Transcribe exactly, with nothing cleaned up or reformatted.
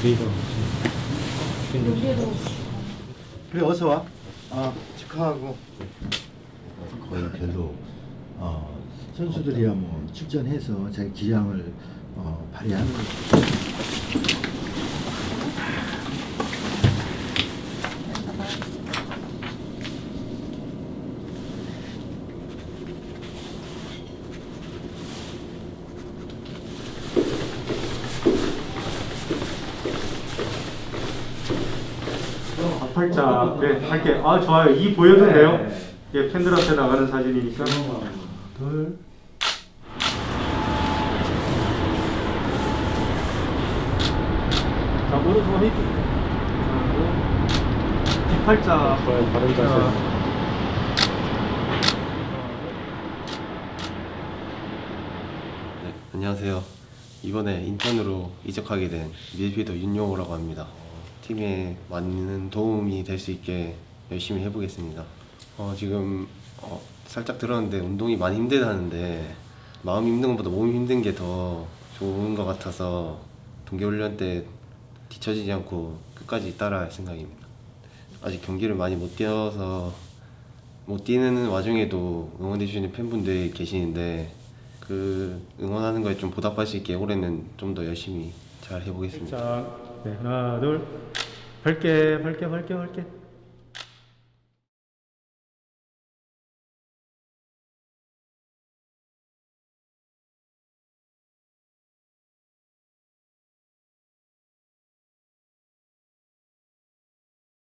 우리가 그래 어서 와. 아 축하하고. 거의 별로 어, 선수들이야 뭐 출전해서 자기 기량을 어, 발휘하는 거죠. 팔자 네 할게. 아 좋아요. 이 보여도 돼요? 예, 팬들한테 나가는 사진이니까. 둘. 자 오른손 히트. 뒷팔자. 좋아요. 바른 자세. 네, 안녕하세요. 이번에 인턴으로 이적하게 된 미드필더 윤용호라고 합니다. 팀에 많은 도움이 될 수 있게 열심히 해보겠습니다. 어, 지금 어, 살짝 들었는데 운동이 많이 힘들다는데 마음이 힘든 것보다 몸이 힘든 게 더 좋은 것 같아서 동계훈련 때 뒤처지지 않고 끝까지 따라할 생각입니다. 아직 경기를 많이 못 뛰어서 못 뛰는 와중에도 응원해주시는 팬분들이 계시는데 그 응원하는 거에 좀 보답할 수 있게 올해는 좀 더 열심히 잘 해보겠습니다. 자, 네, 하나 둘 밝게 밝게 밝게 밝게